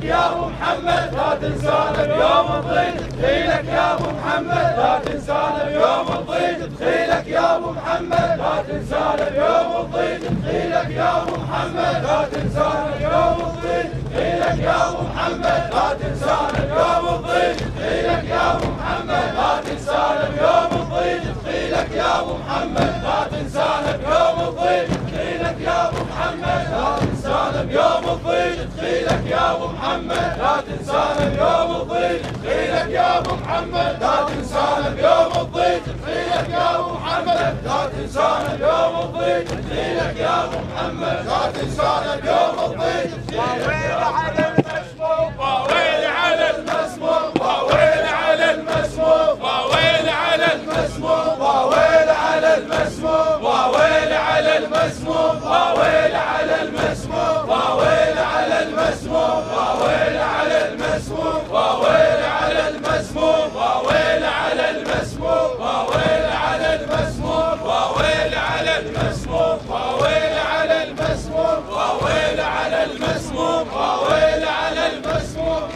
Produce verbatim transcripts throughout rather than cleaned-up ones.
يا ابو محمد لا تنسانا بيوم نضيق دخيلك يا ابو محمد لا تنسانا بيوم نضيق دخيلك يا ابو محمد لا تنسانا بيوم نضيق دخيلك يا ابو محمد لا تنسانا بيوم نضيق دخيلك يا ابو محمد لا تنسانا بيوم نضيق دخيلك يا ابو محمد لا تنسانا بيوم نضيق دخيلك يا ابو محمد لا تنسانا بيوم نضيق دخيلك يا ابو محمد لا تنسانا بيوم نضيق دخيلك يا ابو محمد لا تنسانا بيوم نضيق دخيلك يا ابو محمد لا تنسانا بيوم نضيق دخيلك يا ابو محمد لا تنسانا بيوم نضيق دخيلك يا ابو محمد لا تنسانا بيوم نضيق ويل على المسموم ويل على المسموم ويل على المسموم ويل على المسموم ويل على المسموم ويل على المسموم ويل على المسموم ويل على المسموم ويل على المسموم ويل على المسموم ويل على المسموم ويل على المسموم ويل على المسموم ويل على المسموم ويل على المسموم ويل على المسموم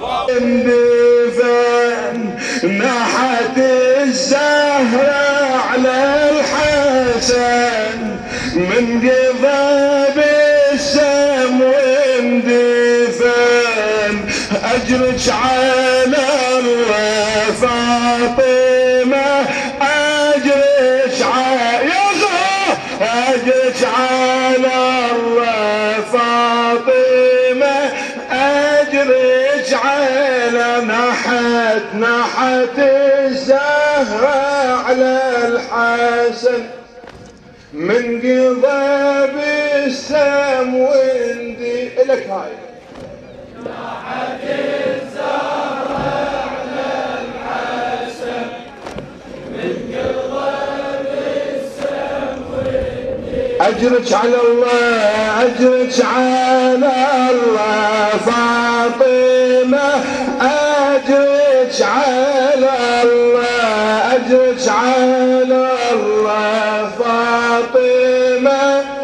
اندفن نحت الزهرة على الحسن من قضاب السم واندفن أجرك على الله فاطمة أجرك على أجرك على الله فاطمة أجرك على نحت نحت الزهرة على الحسن من قضاب السم واندي إلك هاي نحت الزهرة على الحسن من قضاب السم واندي أجرك على الله أجرك على الله فاطمة أجرك على الله أجرك على الله فاطمة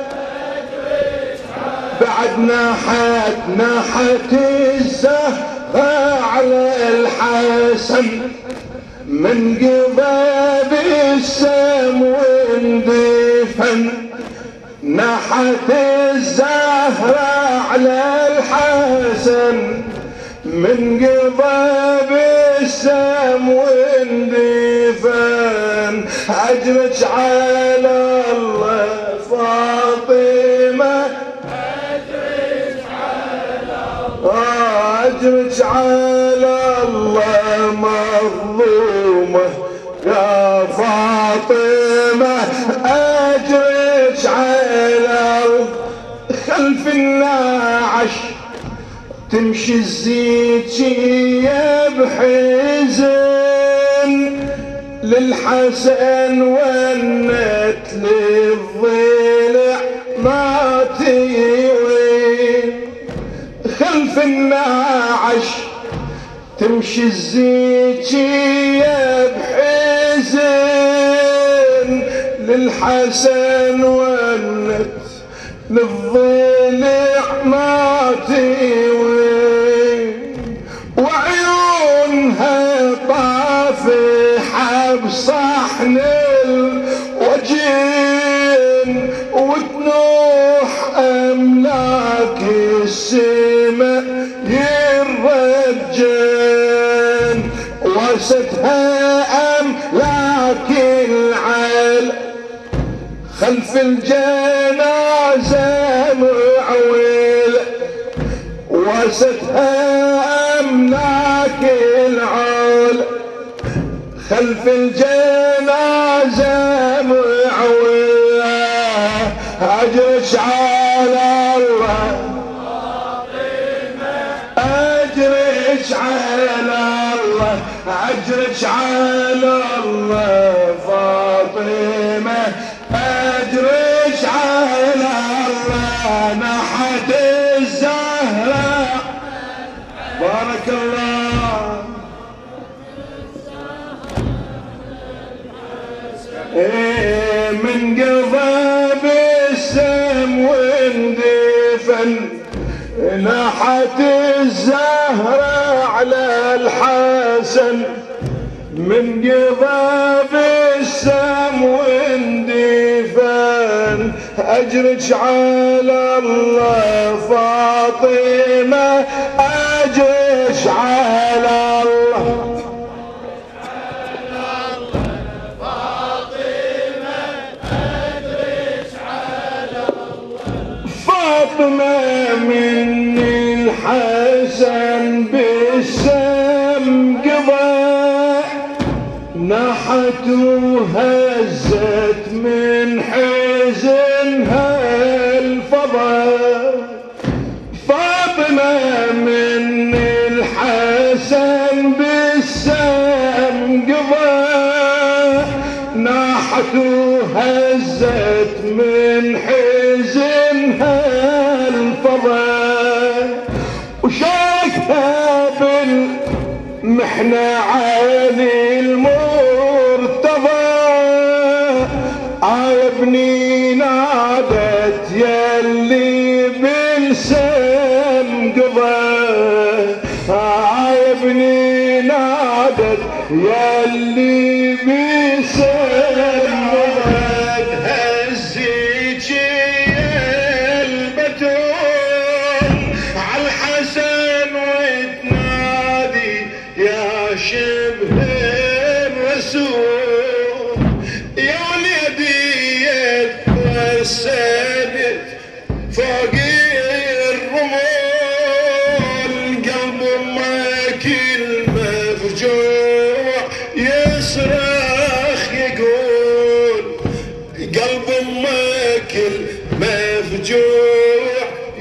بعد نحت نحت الزهرة على الحسن من قضاب السم واندفن نحت الزهرة على الحسن من قضاب السم واندفن أجرك على الله فاطمة أجرك على الله أجرك على الله مظلومة يا فاطمة أجرك على خلف الناعش تمشي الزيتية بحزن للحسن ونت للضلع ما تيوين خلف الناعش تمشي الزيتية بحزن للحسن ونت للضلع ما تيوين وعيونها طافحة بصحن الوجين وتنوح أملاك السماء يرجن وستها أملاك العالم خلف الجنازة معول وستها أملاك العال خلف الجنازة معول أجرك على الله أجرك على الله أجرك على الله فاطمة أجرك على الله نحت الزهرة بارك الله إيه من قضاب السم واندفن ناحت الزهرة على الحسن من قضى بالسم واندفن أجرج على الله فاطمة أجرج على الله فاطمة من الحسن بالسم قضى نحت وهزت من حزنها الفضا فاطمة من الحسن بالسم قضى نحت وهزت من حزنها الفضا وشاكها بالمحنة عالي المرتضى يا ابني نادت ياللي بالسم قضى يا ابني نادت ياللي بالسم قضى هزيك البتول عالحسن وتنادي يا شبه الرسول يا وليدي اتوسدت فوق الرمول قلب امك المفجوع يصرخ يقول قلب امك المفجوع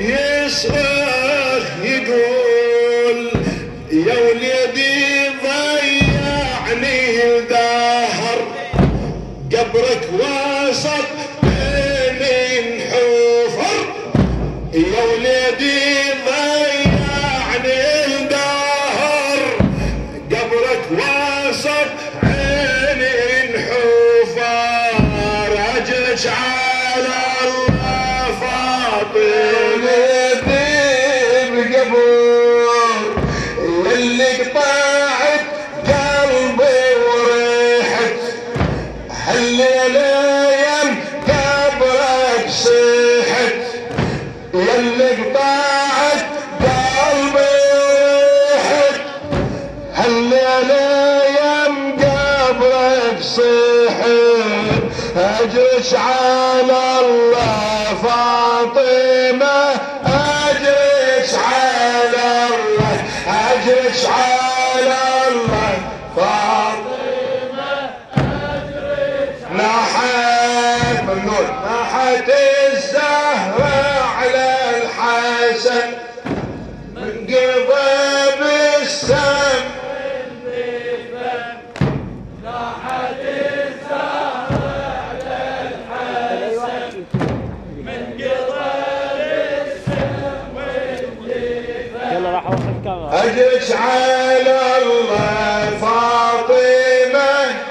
يصرخ يقول يا وليدي ضيعني الدهر قبرك وسط بين حفر يا وليدي ضيعني الدهر قبرك وسط عين حفر اجرك على الله فاطمة بقبور اللي قطعت قلبي وريحت هالليلة يم قبرك صيحت ياللي قطعت قلبي وريحت هالليلة يم قبرك صيحت أجرش على الله فاطمة أجرش على الله أجرش على الله فاطمة ناحت ممنون ناحت الزهرة على الحسن من قضى بالسم ناحت الزهرة على الحسن من قضى بالسم يلا راح اوقف الكاميرا أجرش على الله فاطمة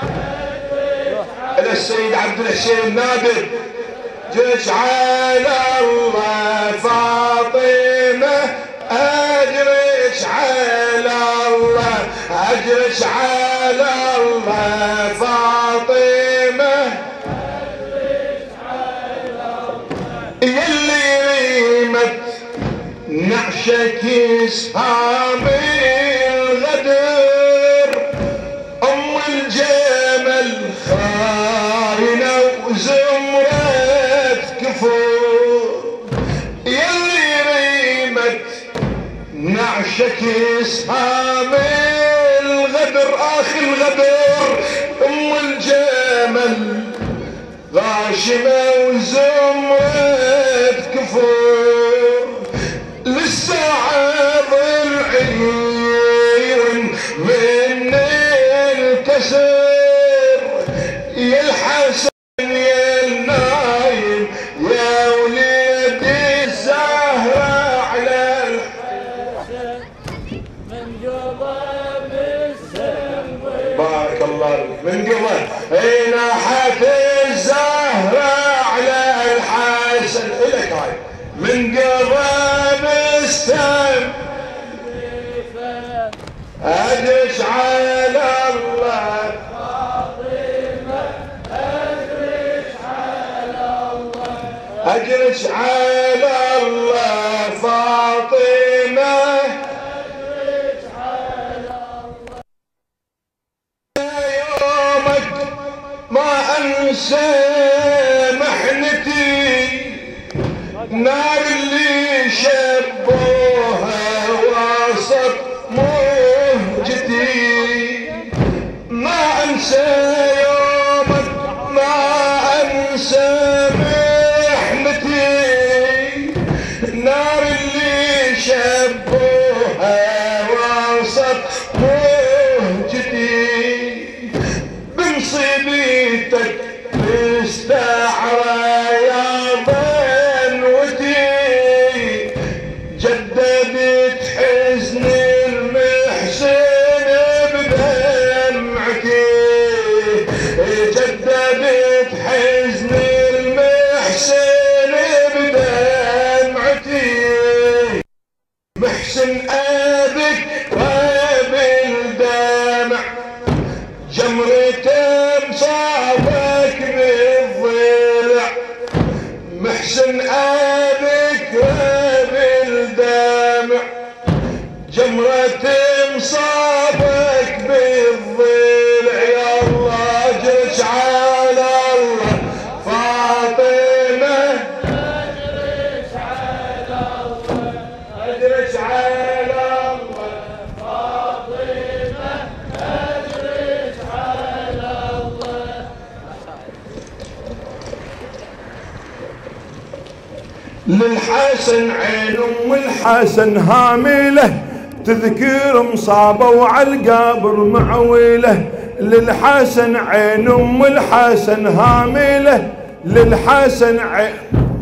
إلى السيد عبد الحسين النادر أجرش على الله فاطمة أجرش على الله أجرش على الله فاطمة يلي ريمت نعشك يسهام الغدر ام الجمل خاينة وزمرة كفور يلي ريمت نعشك يسهام الغدر اخي الغدر ام الجمل غاشمة وزمرة كفور للساعة ضلعين من الكسر يا الحسن يا النايم يا وليدي الزهرة على الحسن من قضى بالسم بارك الله من قبل ناحت الزهرة على الحسن إلك هاي من قضى بالسم أجرش على الله فاطمة أجرش على الله أجرش على الله فاطمة أجرش على الله يومك ما أنسى محنتي نار اللي شبوها وسط موجتي ما أنسى يومك ما أنسى محنتي نار اللي شبوها وسط موجتي بمصيبتك مستعرى يا بنوتي جددت حزن المحسن بدمعتي جددت حزن المحسن بدمعتي محسن أبك وبالدمع جمرة مصابك بالضلع محسن أبك وبالدمع جمرة مصابك بالضلع يا الله أجرش على الله فاطمة أجرش على الله أجرش على الله فاطمة أجرش على الله للحسن عين ام الحسن هامله تذكر مصابه وعلى القبر معويله للحسن عين ام الحسن هامله للحسن عين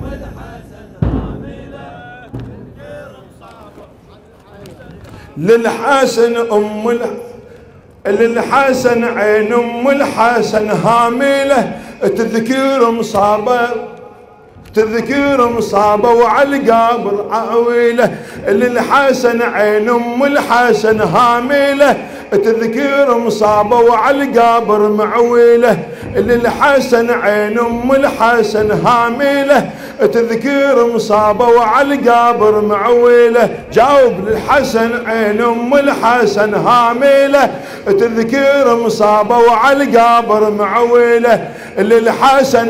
للحسن ام الحسن للحسن عين ام الحسن هامله تذكر مصابه تذكر مصابه وعلى القبر عويله للحسن عين ام الحسن هامله تذكر مصابه وعلى القبر معويله للحسن عين ام الحسن هامله تذكر مصابه وعلى القبر معويله جاوب للحسن عين ام الحسن هامله تذكر مصابه وعلى القبر معويله للحسن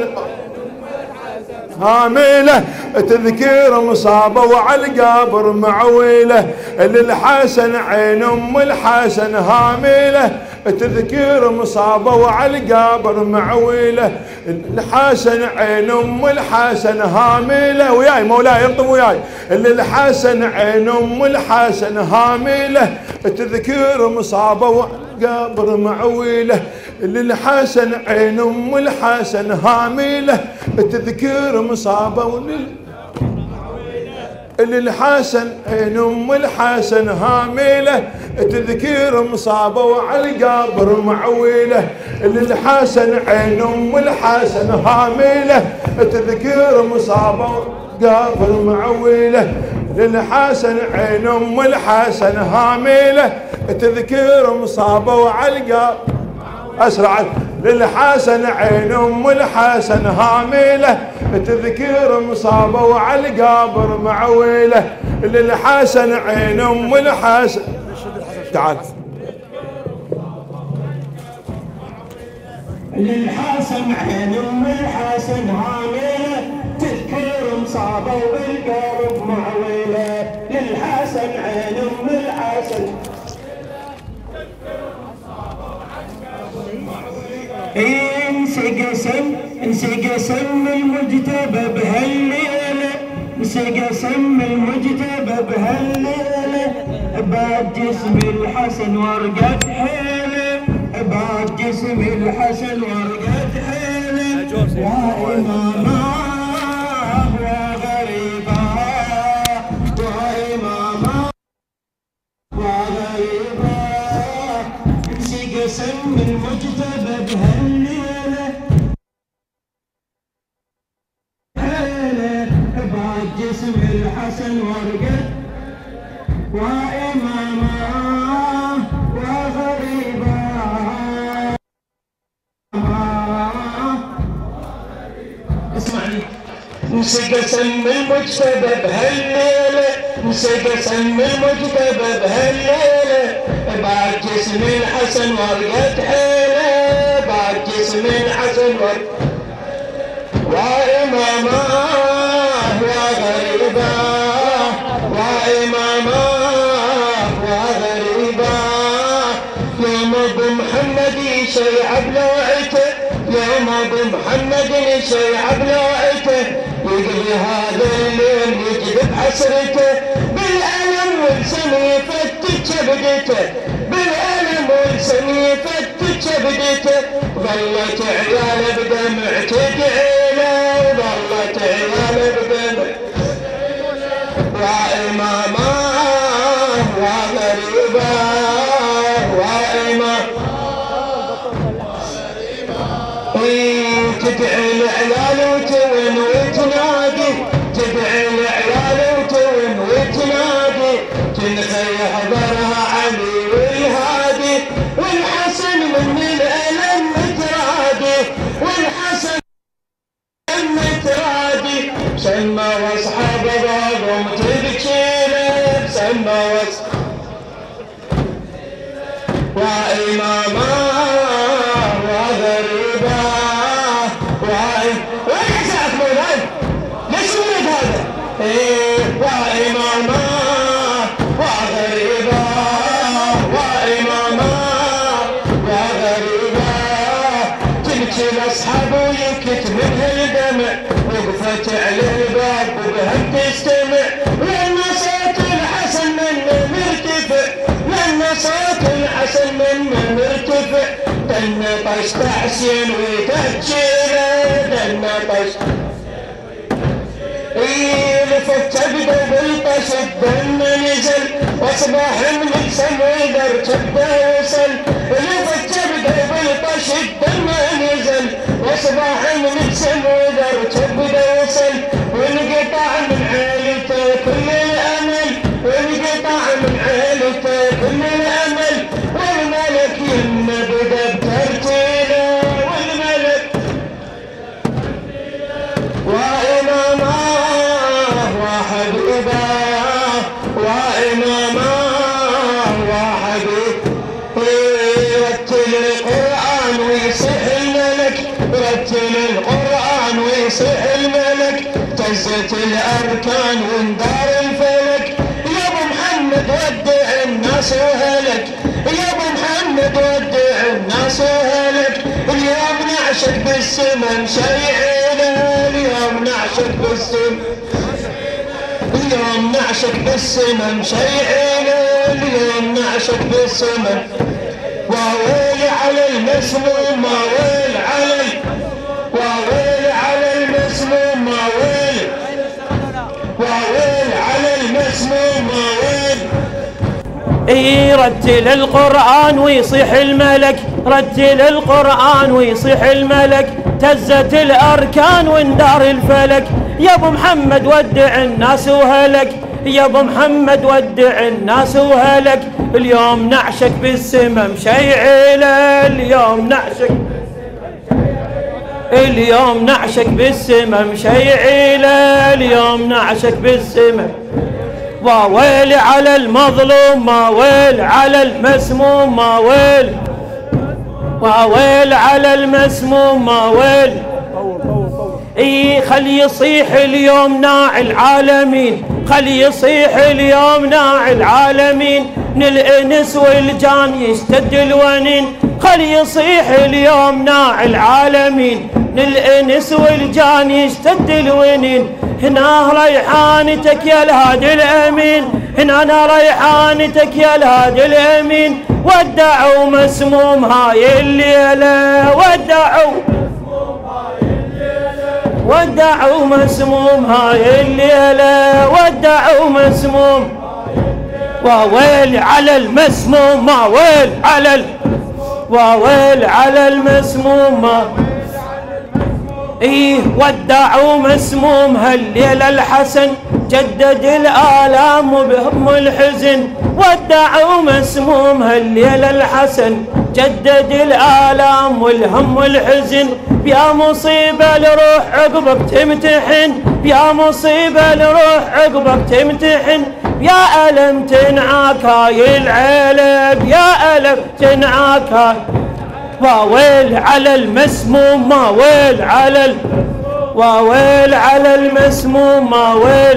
هامله تذكير مصابه وعلى القبر معويله للحسن عين ام الحسن هامله تذكير مصابه وعلى القبر معويله الحسن عين ام الحسن هامله وياي مولاي انطم وياي للحسن عين ام الحسن هامله تذكير مصابه وعلى القبر معويله للحسن عين ام الحسن هامله تذكير مصابه ولل للحسن عين ام الحسن هامله تذكير مصابه وعلى القبر معويله للحسن عين ام الحسن هامله تذكير مصابه قبر معويله للحسن عين ام الحسن هامله تذكير مصابه وعلى القبر اسرع للحسن عين ام الحسن هامله تذكير مصابه وعلى القبر معويله للحسن عين ام الحسن تعال للحسن عين ام الحسن هامله تذكير مصابه والقلب معويله للحسن عين ام الحسن انسى قسم انسى قسم المجتبى بهالليله انسى قسم المجتبى بهالليله بعد جسم الحسن ورقة حيله بعد جسم الحسن ورقة حيله يا امامه وغريبه وامامه وغريبه انسى قسم المجتبى بهالليله بعد جسم الحسن ورقة وإمامه انسى قسم المجتبى بهالليلة، انسى قسم المجتبى بهالليلة، بعد جسم الحسن ورقة حيلة، بعد جسم الحسن ورقة وإمامه وغريبه، وإمامه وغريبه، يوم ابو محمد يشيع بلوعته، يوم ابو محمد يشيع بلوعته، يقضي هذا الليل يجذب حسرته، بالألم والسم يفتت كبدته، بالألم والسم يفتت كبدته، ظلت عياله بدمع تدعيله، وظلت عياله بدمع وإمامه وغريبه، وإمامه تدعي العيال وتون وتنادي، تدعي العيال وتون وتنادي، تنخي حضرها علي والهادي، والحسن من الألم مترادي، والحسن مترادي، سمى واصحاب بعضهم تبكيله، سمى واصحاب وإمامه وغريبه، وين ساعة مولاي؟ ليش ولد هذا؟ ايه وإمامه وغريبه، وإمامه وغريبه، تبكي الأصحاب وينكت منها الدمع، وقفت على الباب وبهم تستمع، لأن صوت الحسن منه مرتفع، لأن صوت الحسن منه مرتفع، دن طش تحسين وتهجيله، دن طش ايه لفت تبدا بالطش الدم نزل، واصبح من السما درجته وصل، لفت تبدا بالطش الدم نزل، واصبح من السما درجته وصل، وانقطع من عيلته كل الامل، وانقطع من عيلته كل الامل، والملك يمه بدا بترتيله، والملك وإمامه وحبيبه، وإمامه وحبيبه، رتل القرآن ويصيح الملك، رتل القرآن ويصيح الملك، اهتزت الأركان واندار الفلك، يا ابو محمد ودع الناس وهلك، يا ابو محمد ودع الناس وهلك، اليوم نعشق بالسما مشيعينه، اليوم نعشق بالسما، اليوم نعشق بالسما مشيعينه، اليوم نعشق بالسما، وويل على المسموم، وويل على وويل على المسموم، وويل وويل على المسموم، وويل. اي رتل القرآن ويصيح الملك، رتل القرآن ويصيح الملك، تزت الأركان واندار الفلك، يا ابو محمد ودع الناس وهلك، يا ابو محمد ودع الناس وهلك، اليوم نعشق بالسما مشيعيله، اليوم نعشق اليوم نعشق بالسما مشيعيله، اليوم نعشق بالسما، وويل على المظلوم، ما ويل على المسموم، ما ويل وويل على المسموم، ما ويل. اي خلي يصيح اليوم ناع العالمين، خلي يصيح اليوم ناع العالمين، من الانس والجان يشتد الونين، خلي يصيح اليوم ناع العالمين، من الانس والجان يشتد الونين، هنا ريحانتك يا الهادي الامين، هنا انا ريحانتك يا الهادي الامين، ودعوا مسموم هاي الليله، ودعوا ودعوا مسموم هاي الليله، ودعوا مسموم، وويل على المسموم، ما ويل على ال... وويل على المسموم، ما ايه ودعوا مسموم هالليله الحسن، جدد الآلام وبهم الحزن، ودعوا مسموم هالليله الحسن، جدد الآلام والهم والحزن، يا مصيبة لروح عقبك تمتحن، يا مصيبة الروح عقبك تمتحن، يا ألم تنعاك هاي العلب، يا ألم تنعاك هاي. واويل على المسموم، ما ويل على ال... واويل على المسموم، ما ويل،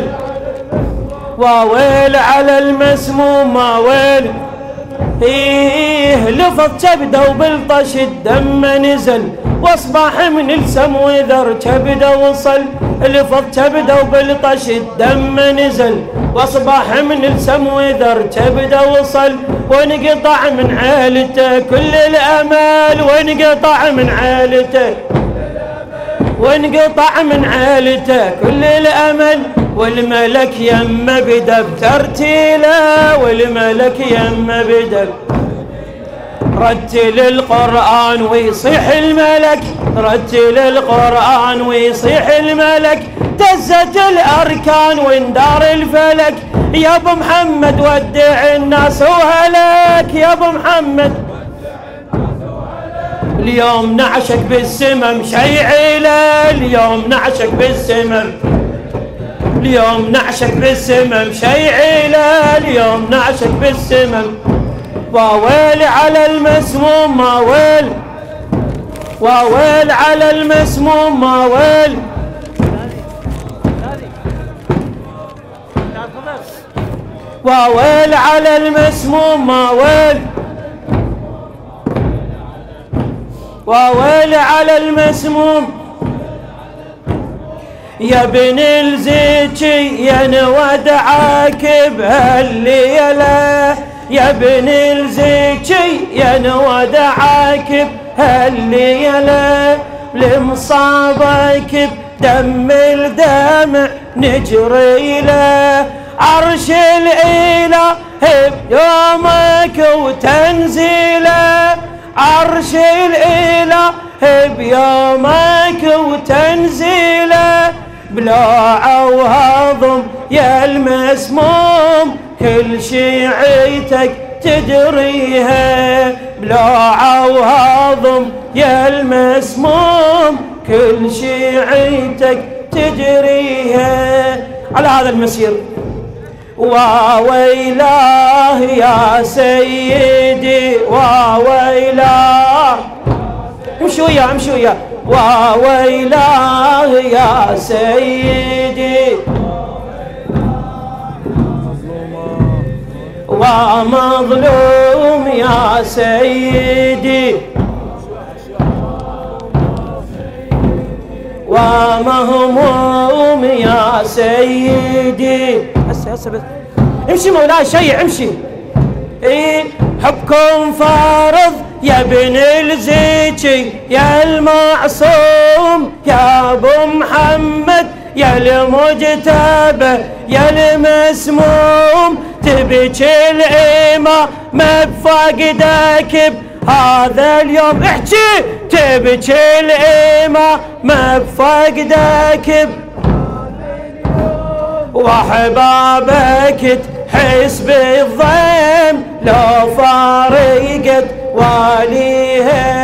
واويل على المسموم، ما ويل. ايه لفظ كبده وبلطش الدم نزل، واصبح من السمو ذر كبده وصل. لفظ كبده وبلطش الدم نزل، واصبح من السمو ذر كبده وصل. وانقطع من عيلته كل الامل، وانقطع من عيلته، وانقطع من عيلته كل الامل. والملك يما بدا بترتيله، والملك يما بدا رتل القرآن ويصيح الملك، رتل القرآن ويصيح الملك. تزت الأركان واندار الفلك، يا ابو محمد ودع الناس وهلك، يا ابو محمد اليوم نعشك بالسمم شيعيله، اليوم نعشك بالسمم، اليوم نعشك بالسمم شيعيله، اليوم نعشك بالسمم. واويل على المسموم، ما ويل، واويل على المسموم، ما ويل. واويل على المسموم، ما ويل، واويل على المسموم. يا ابن الزكي يا نودعك بهالليله، يا ابن الزكي يا نودعك بهالليله. لمصابك بدم الدمع نجري له، عرش الإله بيومك وتنزيله، عرش الإله بيومك وتنزيله. بلاعة وهضم يا المسموم كل شيعتك تدريها، بلاعة وهضم يا المسموم كل شيعتك تدريها. على هذا المسير واويلاه يا سيدي، واويلاه، امشوا وياه امشوا وياه. واويلاه يا سيدي، ومظلوم يا سيدي، ومهموم يا سيدي. هسه هسه بس امشي مولاي شيع امشي. ايه حبكم فارض يا ابن الزكي يا المعصوم، يا ابو محمد يا المجتبى يا المسموم. تبكي الإمام بفقدك بهذا اليوم، احكي تبكي الإمام بفقدك، وحبابك تحس بالضيم لو فارقت واليها.